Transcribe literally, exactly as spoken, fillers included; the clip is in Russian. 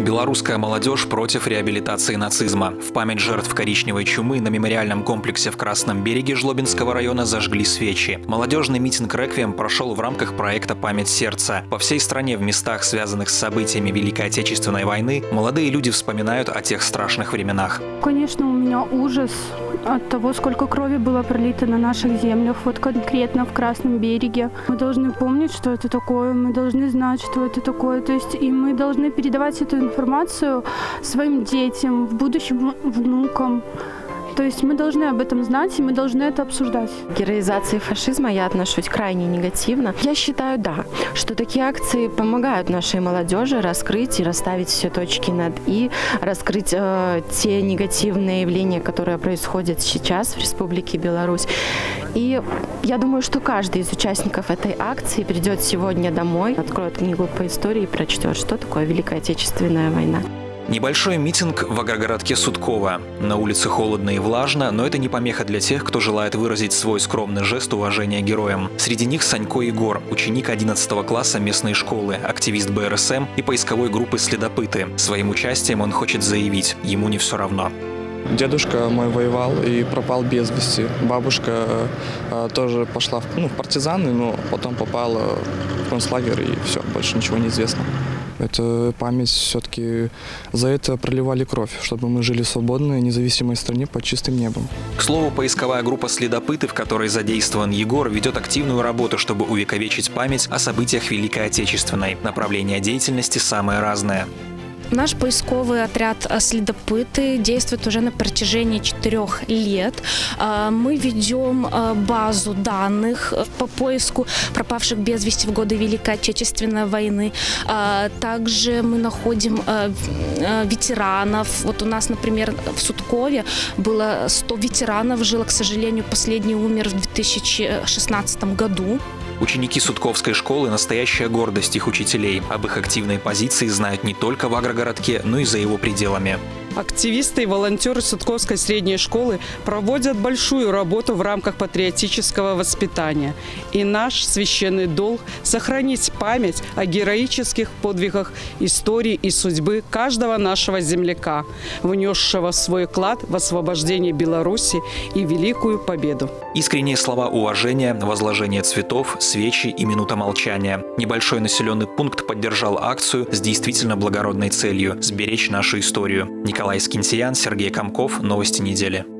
Белорусская молодежь против реабилитации нацизма. В память жертв коричневой чумы на мемориальном комплексе в Красном береге Жлобинского района зажгли свечи. Молодежный митинг «Реквием» прошел в рамках проекта «Память сердца». По всей стране в местах, связанных с событиями Великой Отечественной войны, молодые люди вспоминают о тех страшных временах. Конечно, у меня ужас от того, сколько крови было пролито на наших землях, вот конкретно в Красном береге. Мы должны помнить, что это такое, мы должны знать, что это такое, то есть и мы должны передавать эту информацию своим детям, в будущем внукам. То есть мы должны об этом знать, и мы должны это обсуждать. К героизации фашизма я отношусь крайне негативно. Я считаю, да, что такие акции помогают нашей молодежи раскрыть и расставить все точки над «и», раскрыть э, те негативные явления, которые происходят сейчас в Республике Беларусь. И я думаю, что каждый из участников этой акции придет сегодня домой, откроет книгу по истории и прочтет, что такое Великая Отечественная война. Небольшой митинг в агрогородке Судково. На улице холодно и влажно, но это не помеха для тех, кто желает выразить свой скромный жест уважения героям. Среди них Санько Егор, ученик одиннадцатого класса местной школы, активист бэ эр эс эм и поисковой группы «Следопыты». Своим участием он хочет заявить, ему не все равно. Дедушка мой воевал и пропал без вести. Бабушка э, тоже пошла в, ну, в партизаны, но потом попала в концлагерь, и все, больше ничего не известно. Это память, все-таки за это проливали кровь, чтобы мы жили в свободной, независимой стране под чистым небом. К слову, поисковая группа «Следопыты», в которой задействован Егор, ведет активную работу, чтобы увековечить память о событиях Великой Отечественной. Направления деятельности самые разные. Наш поисковый отряд «Следопыты» действует уже на протяжении четырех лет. Мы ведем базу данных по поиску пропавших без вести в годы Великой Отечественной войны. Также мы находим ветеранов. Вот у нас, например, в Судкове было сто ветеранов жило, к сожалению, последний умер в две тысячи шестнадцатом году. Ученики Судковской школы – настоящая гордость их учителей. Об их активной позиции знают не только в агрогородке, но и за его пределами. Активисты и волонтеры Судковской средней школы проводят большую работу в рамках патриотического воспитания. И наш священный долг – сохранить память о героических подвигах истории и судьбы каждого нашего земляка, внесшего свой вклад в освобождение Беларуси и великую победу. Искренние слова уважения, возложение цветов, свечи и минута молчания. Небольшой населенный пункт поддержал акцию с действительно благородной целью – сберечь нашу историю. Николай Скинтиян, Сергей Комков. Новости недели.